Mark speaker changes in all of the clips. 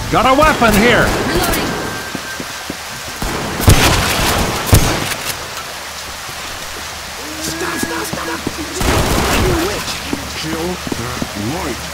Speaker 1: Got a weapon here!
Speaker 2: Reloading!
Speaker 3: Stop! You witch! Kill that light!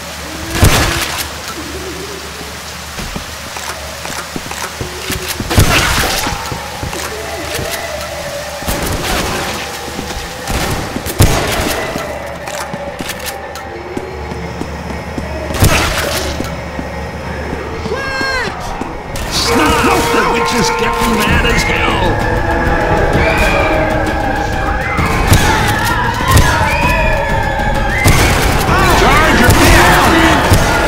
Speaker 1: The witch is getting mad as hell! Charge her down!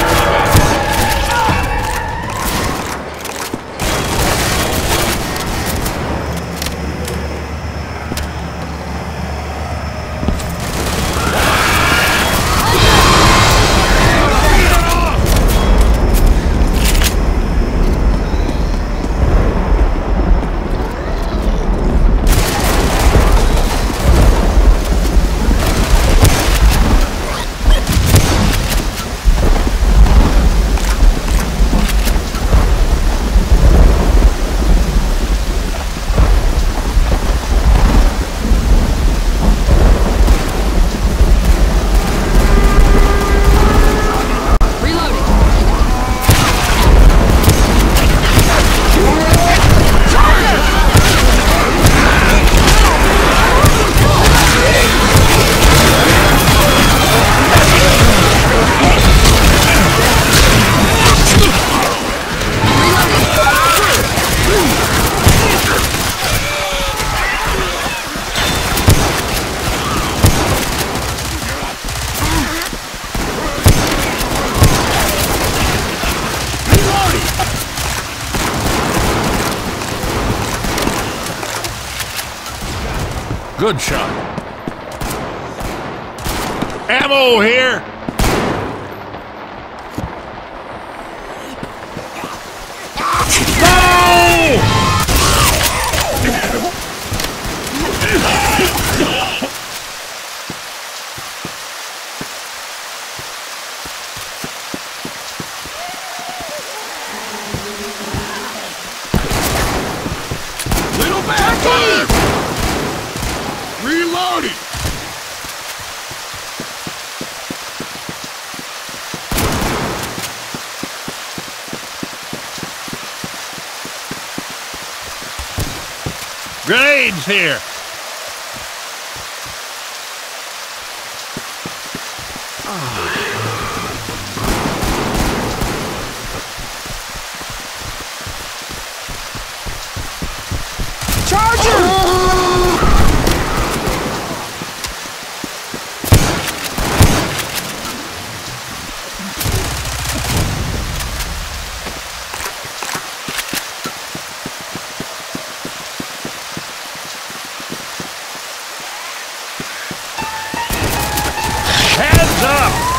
Speaker 1: Good shot. Ammo here!
Speaker 3: Little bastard! Reloading!
Speaker 1: Grenades here! Heads up!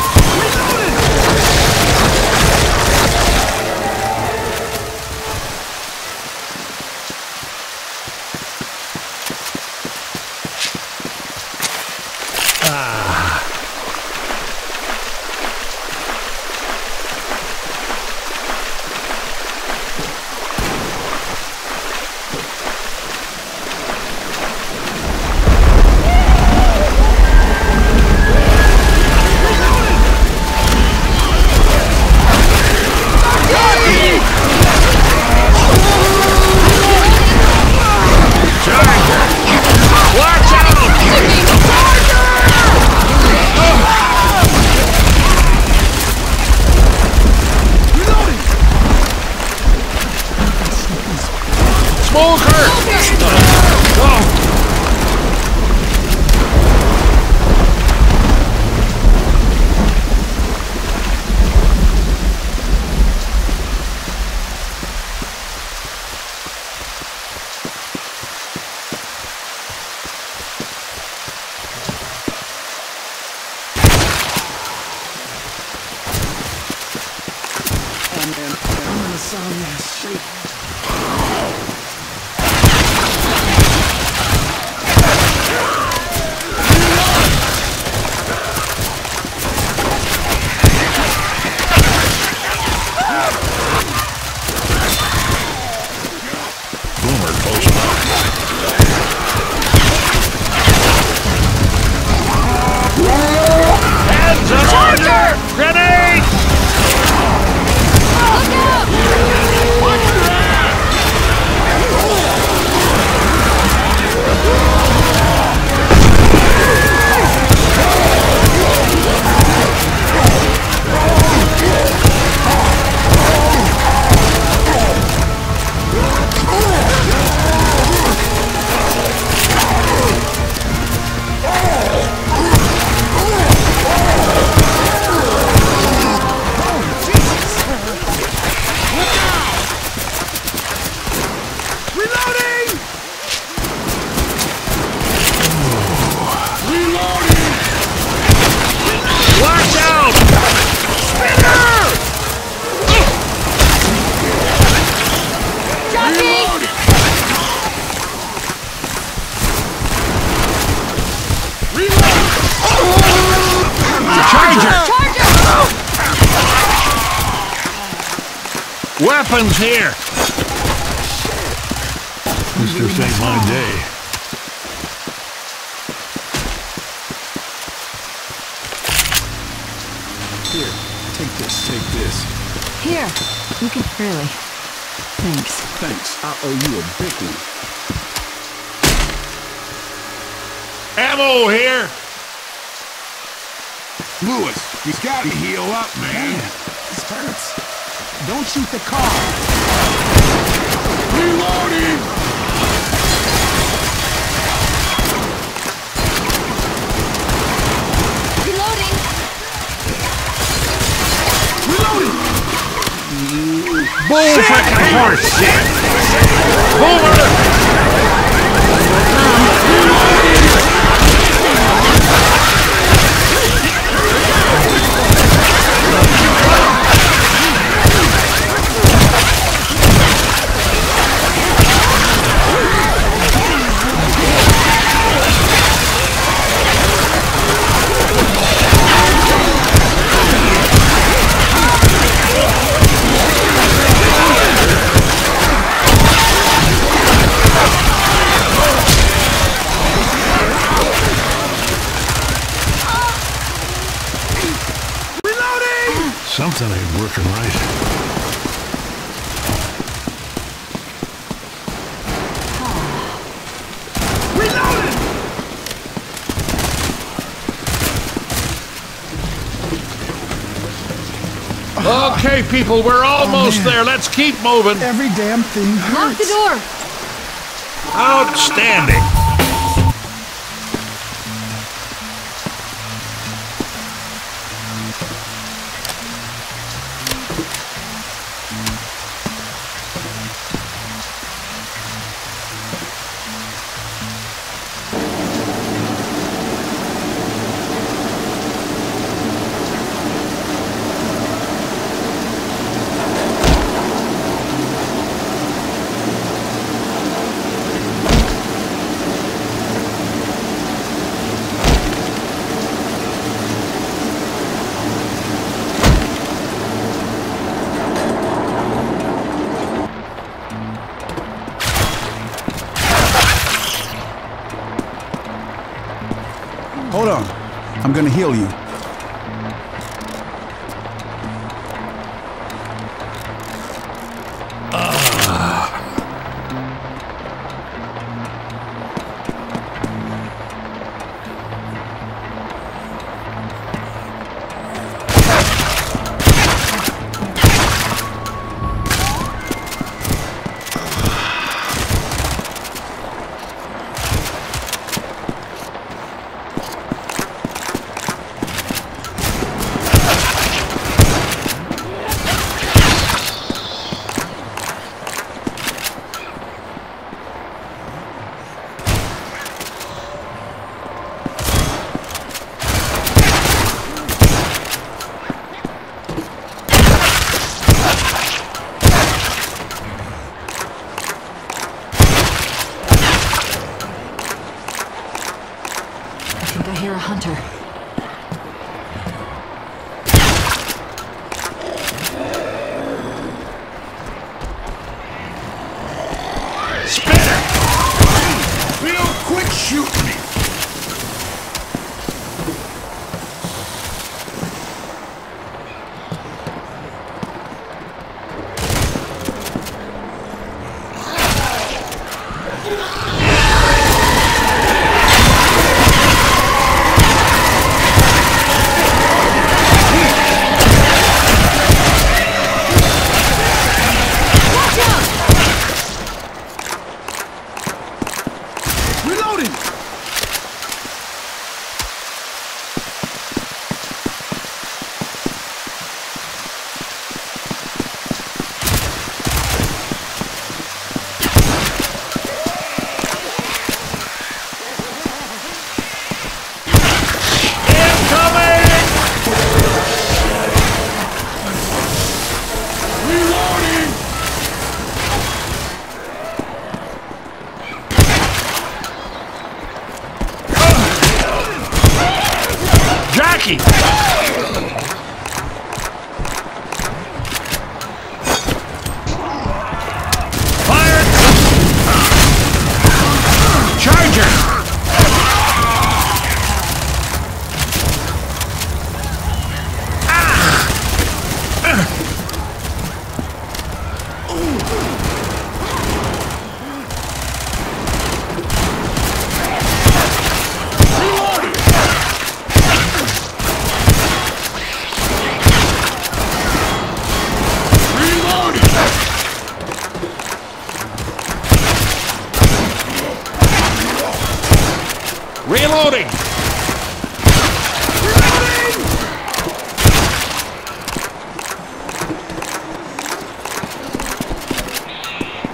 Speaker 1: Weapons here! This just ain't my day.
Speaker 3: Here, take this.
Speaker 2: Here, you can really. Thanks.
Speaker 3: Thanks, I owe you a big one.
Speaker 1: Ammo here!
Speaker 3: Lewis, you gotta heal up, man. This hurts. Don't shoot the car. Reloading!
Speaker 2: Reloading!
Speaker 3: Reloading!
Speaker 1: Bull frickin' horse shit! Boomer! Something ain't working right.
Speaker 3: Reloading!
Speaker 1: Okay, people, we're almost there. Let's keep moving.
Speaker 3: Every damn thing
Speaker 2: Lock the
Speaker 3: hurts.
Speaker 2: door!
Speaker 1: Outstanding.
Speaker 3: Hold on. I'm gonna heal you.
Speaker 2: I think I hear a hunter.
Speaker 1: Spinner!
Speaker 3: Bill, quit shooting me! Reloading!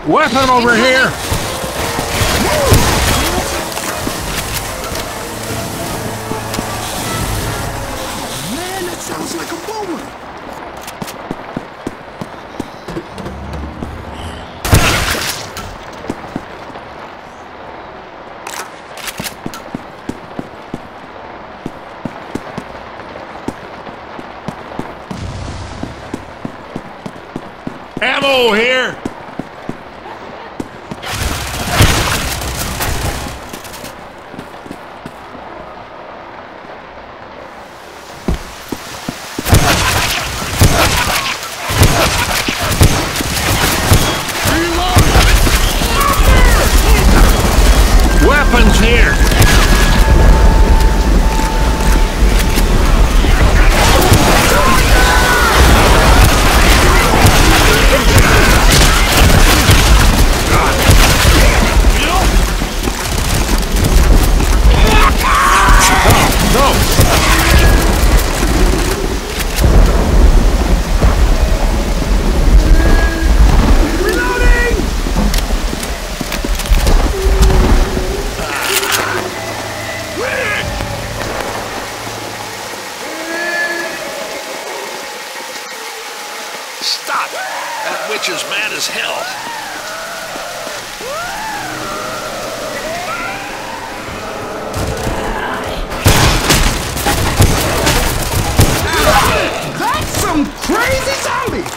Speaker 1: Weapon over here!
Speaker 3: Man, that sounds like a boomer.
Speaker 1: Ammo here! Weapons here! Stop! That witch is mad as hell.
Speaker 3: That's some crazy zombie!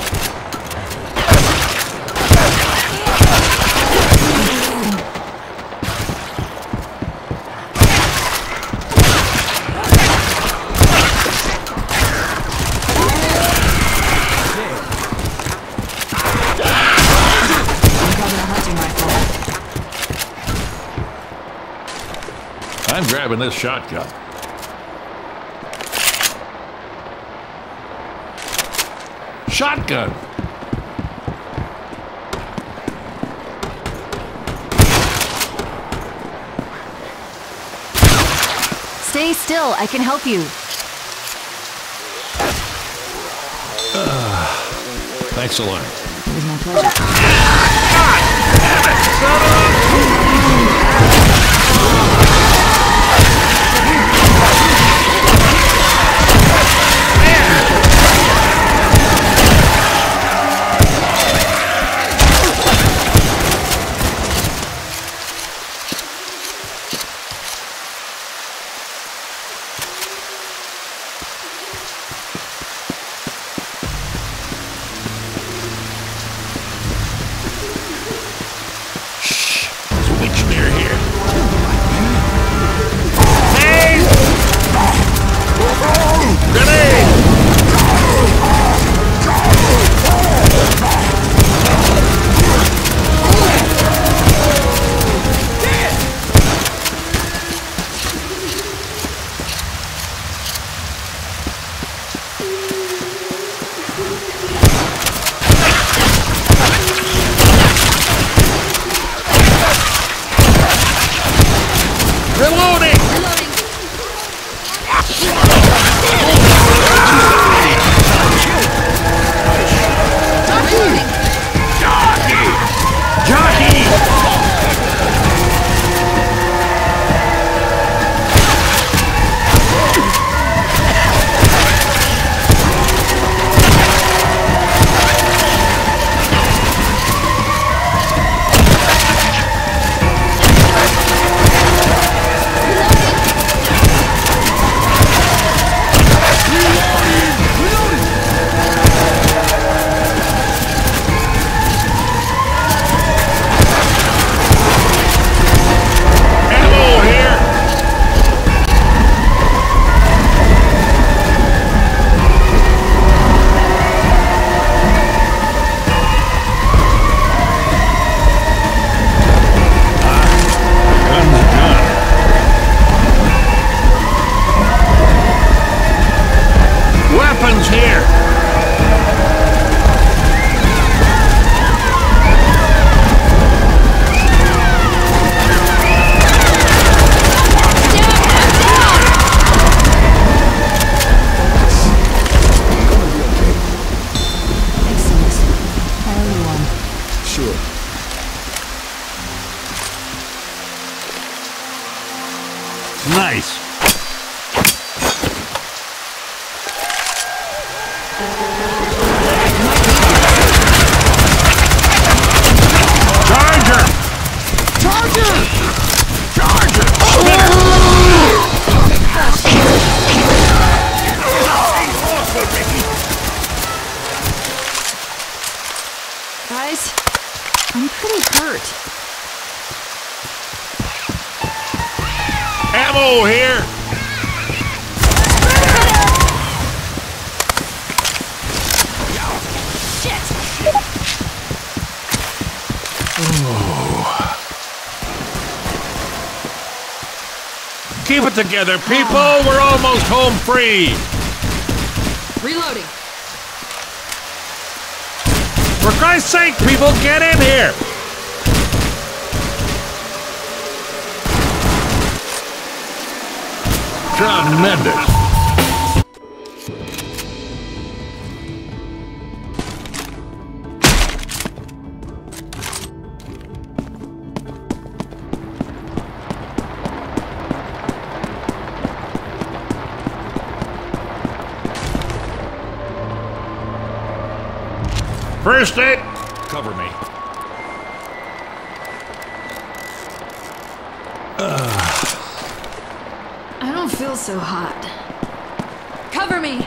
Speaker 1: I'm grabbing this shotgun. Shotgun!
Speaker 2: Stay still. I can help you.
Speaker 1: Thanks a lot.
Speaker 2: It was my pleasure.
Speaker 3: Sure.
Speaker 1: Nice. Charger!
Speaker 3: Charger! Charger!
Speaker 2: Guys, I'm pretty hurt.
Speaker 1: Ammo here! Keep it together, people! We're almost home free!
Speaker 2: Reloading.
Speaker 1: For Christ's sake, people, get in here! Tremendous! First aid! Cover me.
Speaker 2: I don't feel so hot. Cover me!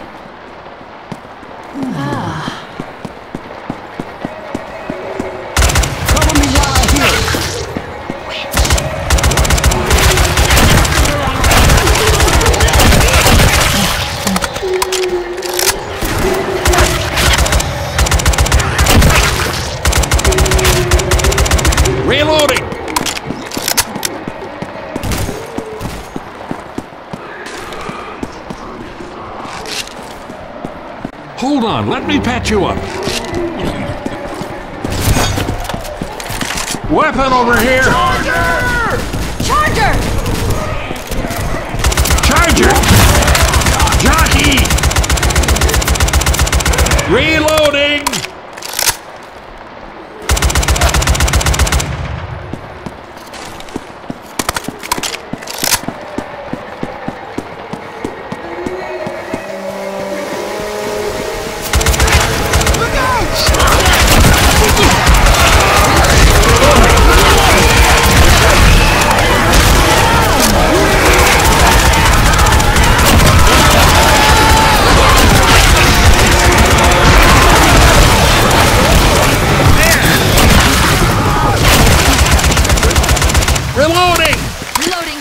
Speaker 3: Cover me while I heal.
Speaker 1: Reloading! Hold on, let me patch you up. Weapon over here!
Speaker 2: Charger!
Speaker 1: Charger! Jockey! Reloading! Reloading!
Speaker 2: Reloading.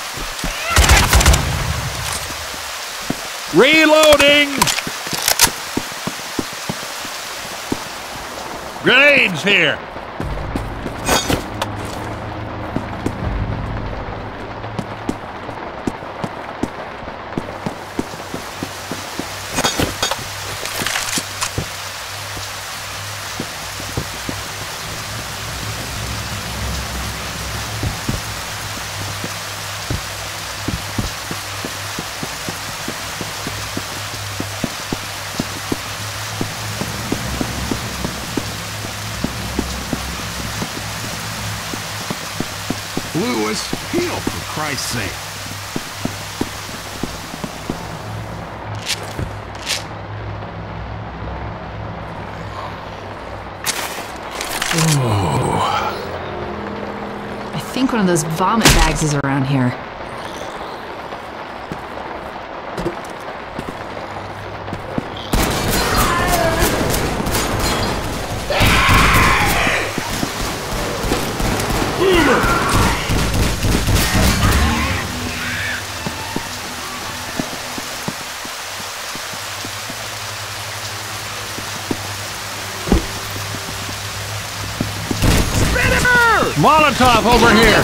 Speaker 1: Reloading! Grenades here!
Speaker 3: Lewis, heal for Christ's sake.
Speaker 2: I think one of those vomit bags is around here.
Speaker 1: Molotov over here!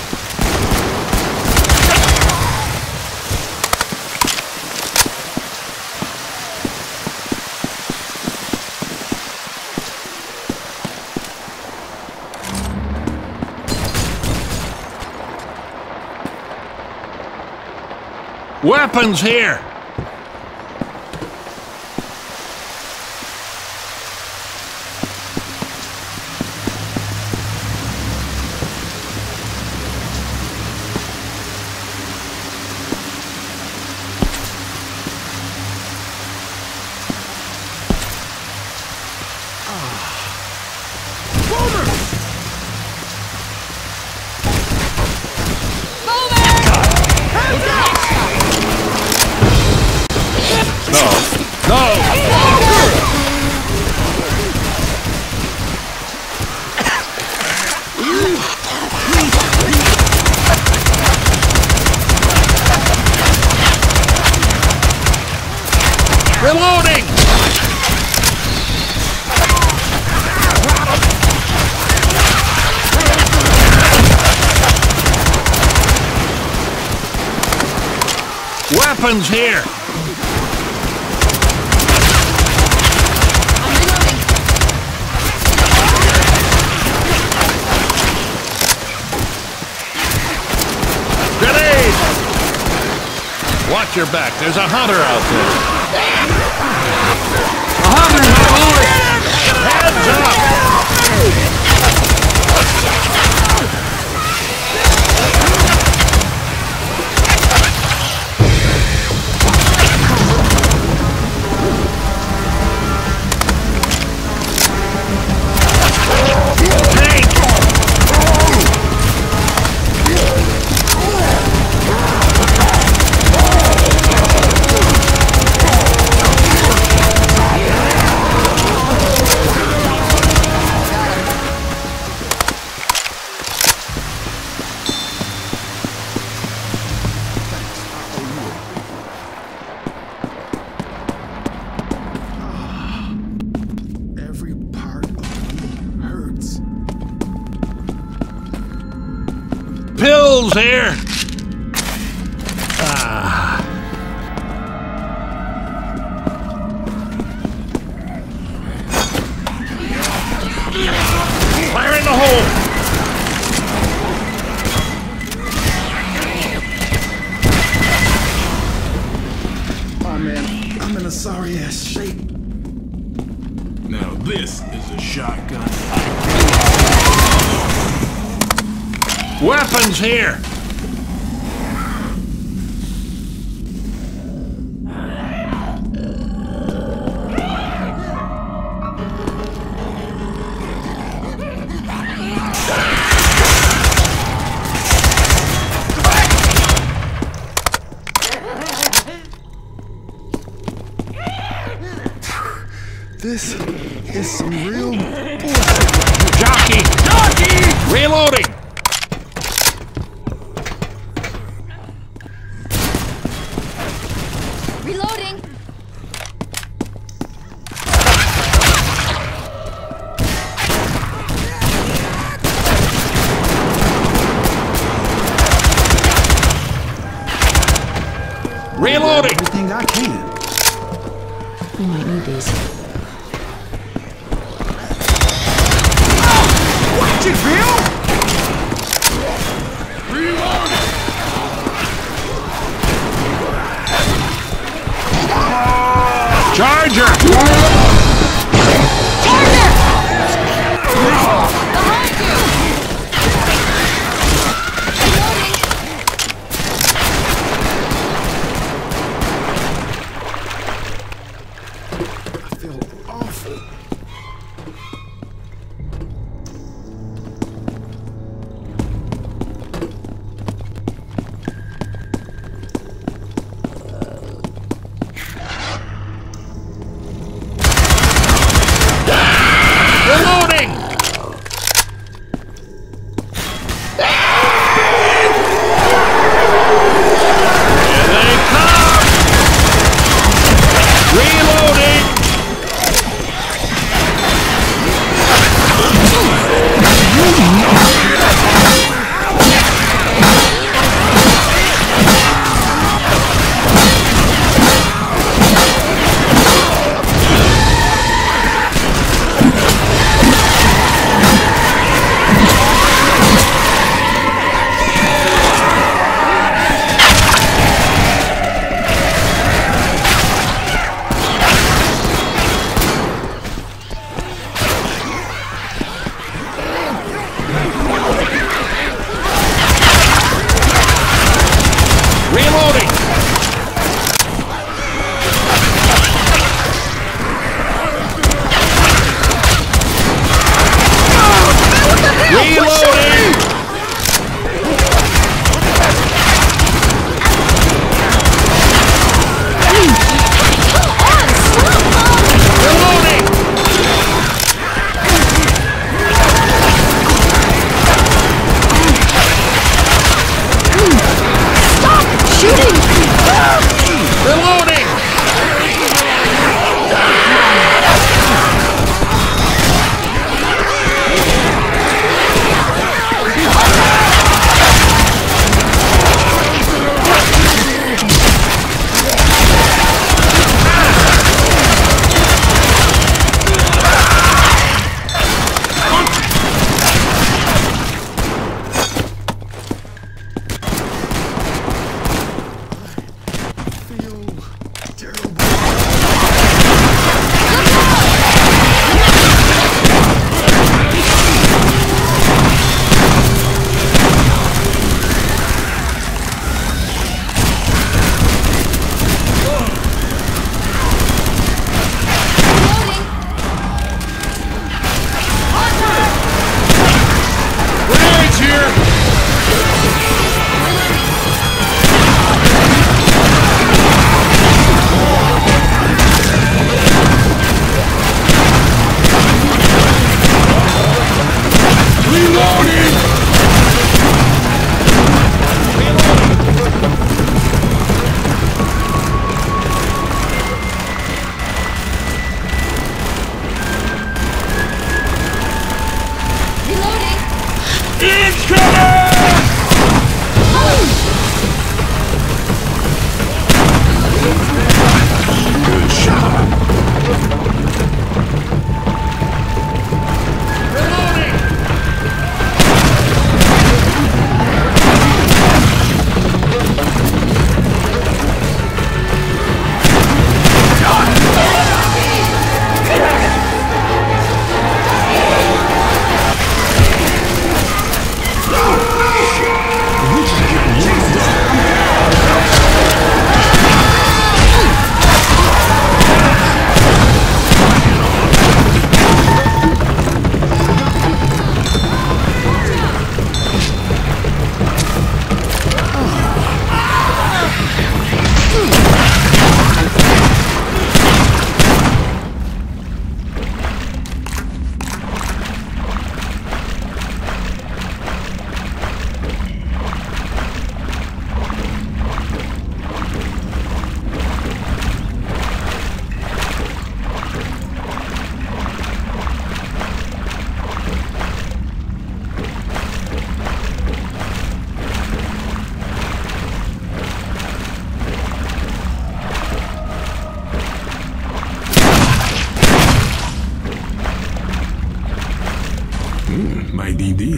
Speaker 1: Weapons here! Reloading! Weapons here! Grenade! Watch your back, there's a hunter out there.
Speaker 3: A hunter, my boy!
Speaker 1: Heads up!
Speaker 3: Every part of me hurts.
Speaker 1: Pills here! Ah. Fire in the hole!
Speaker 3: Oh man, I'm in a sorry ass shape.
Speaker 4: Now this is a shotgun.
Speaker 1: Weapons here!
Speaker 3: This is some real bullshit.
Speaker 1: Jockey! Jockey! Reloading!
Speaker 2: Reloading!
Speaker 1: Reloading!
Speaker 3: Everything I can.
Speaker 2: We might need these.
Speaker 3: Watch it, Bill!
Speaker 1: Charger!
Speaker 3: I feel awful. Good shot.
Speaker 4: Might need these.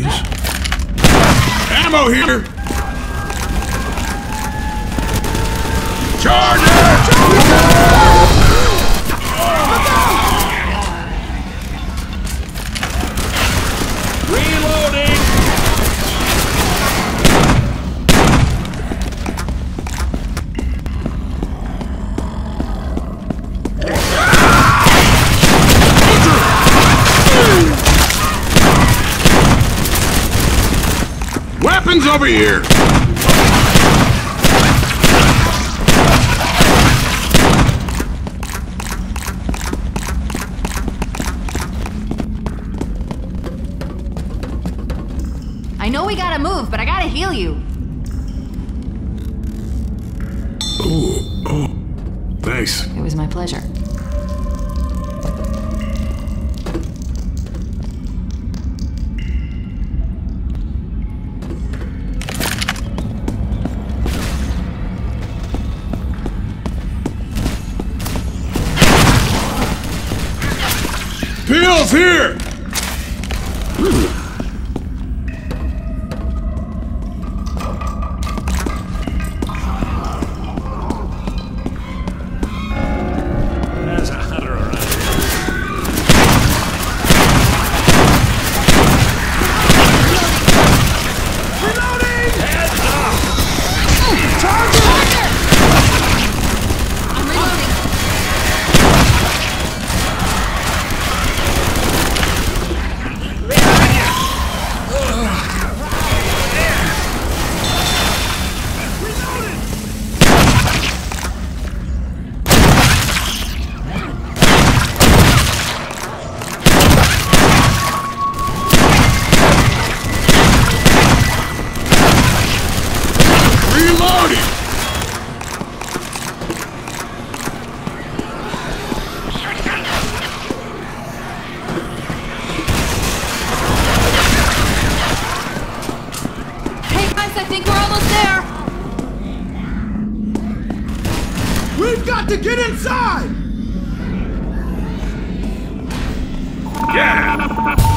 Speaker 3: Ammo here! Charge it!
Speaker 1: Reloading!
Speaker 3: Weapons over here!
Speaker 2: I know we gotta move, but I gotta heal you.
Speaker 4: Oh, thanks.
Speaker 2: It was my pleasure.
Speaker 3: Pills here!
Speaker 1: There's a hunter around.
Speaker 3: Reloading!
Speaker 1: Heads up!
Speaker 2: I'm reloading.
Speaker 3: Reloading!
Speaker 2: Hey guys, I think we're almost there.
Speaker 3: We've got to get inside! Yeah!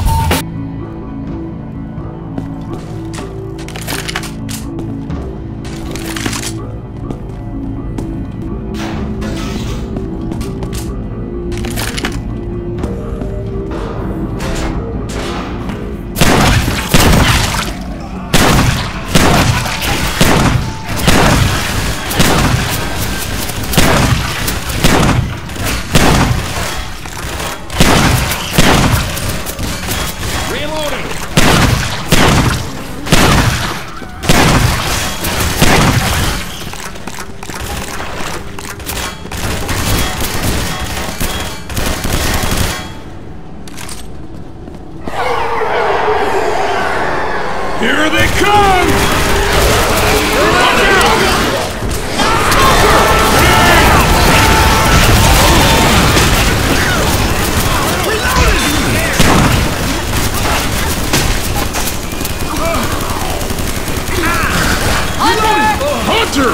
Speaker 3: Here they come! Watch out!
Speaker 1: hunter!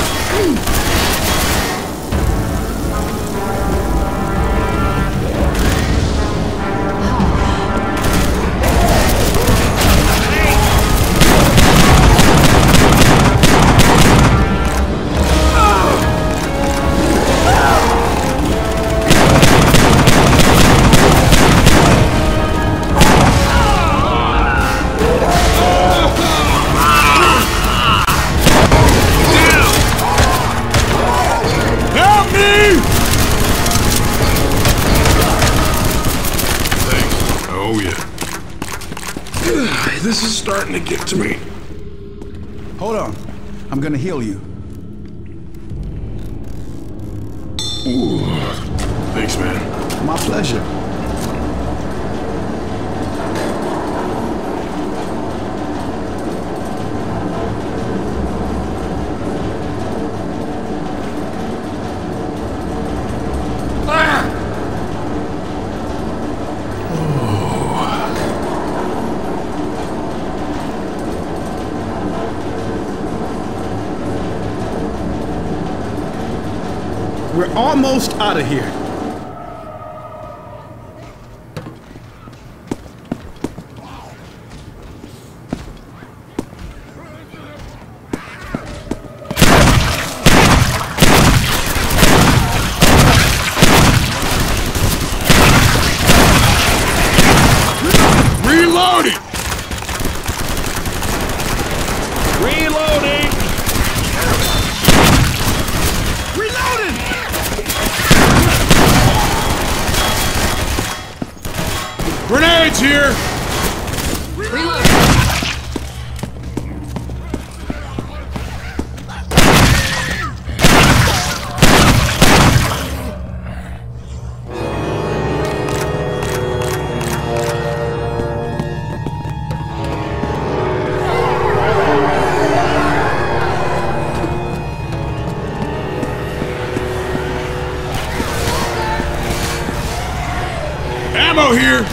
Speaker 4: This is starting to get to me.
Speaker 3: Hold on. I'm gonna heal you.
Speaker 4: Ooh. Thanks, man.
Speaker 3: My pleasure. We're almost out of here.
Speaker 1: Reloading! Reloading! Reloading! Grenades here!
Speaker 2: Reload.
Speaker 1: Ammo here!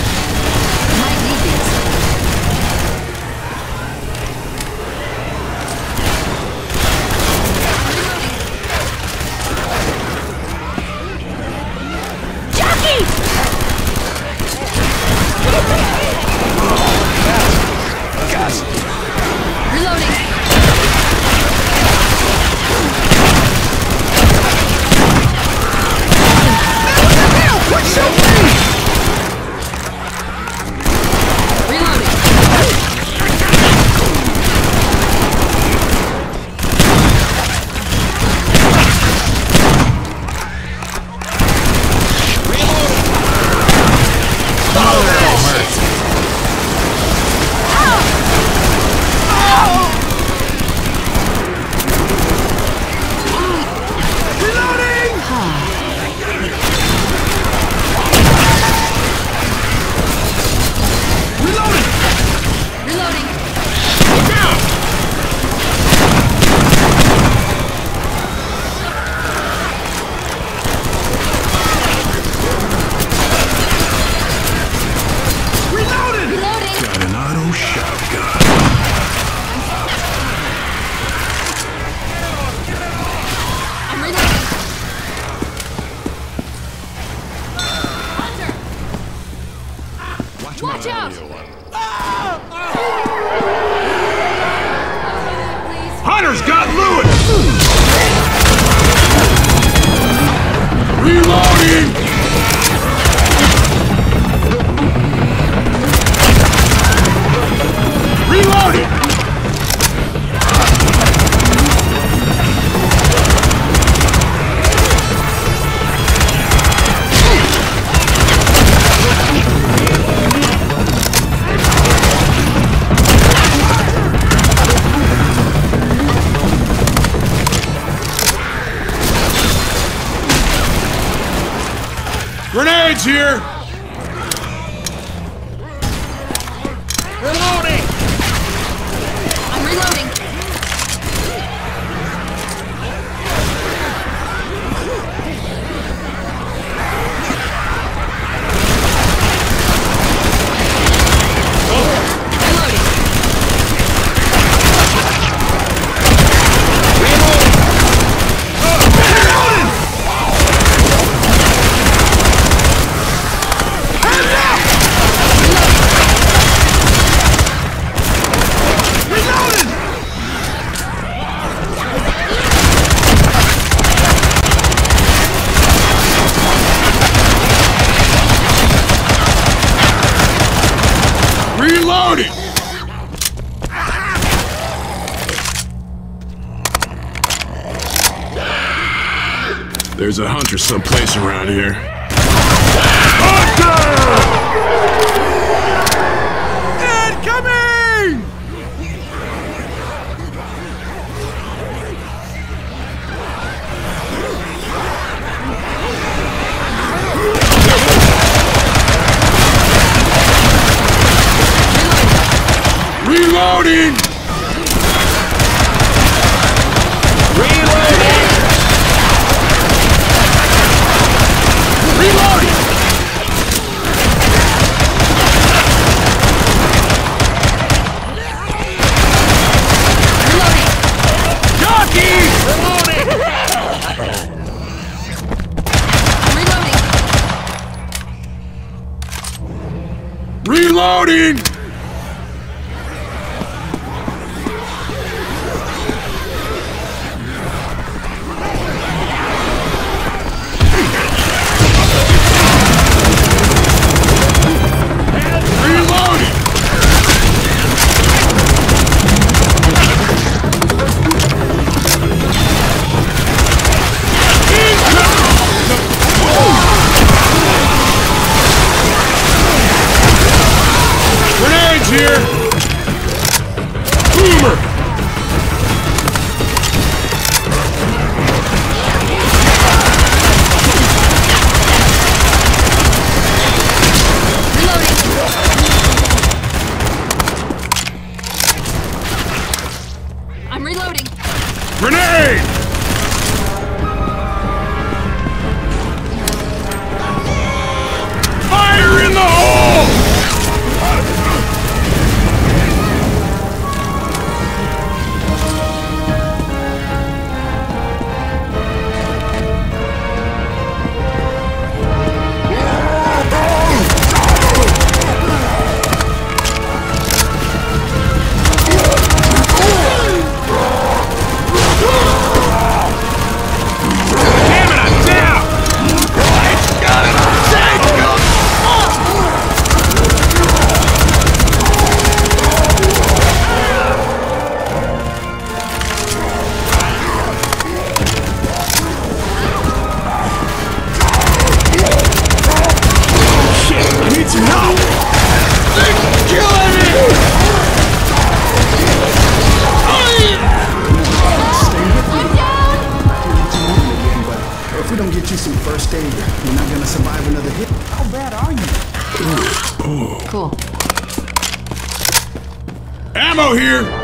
Speaker 2: Watch out!
Speaker 1: Hunter's got Lewis! Reloading! Reloading! Grenades here! Reloading!
Speaker 2: I'm reloading.
Speaker 1: Reloading!
Speaker 4: Reloading! There's a hunter someplace around here. Hunter!
Speaker 3: Incoming!
Speaker 4: Reloading!
Speaker 1: Reloading!
Speaker 3: Jockey!
Speaker 1: Reloading!
Speaker 4: Reloading! Reloading! Grenades here! Boomer!
Speaker 2: I'm reloading.
Speaker 4: Grenade! Fire in the hole!
Speaker 3: If we don't get you some first aid, you're not gonna survive another hit. How bad are you?
Speaker 2: Cool.
Speaker 4: Ammo here!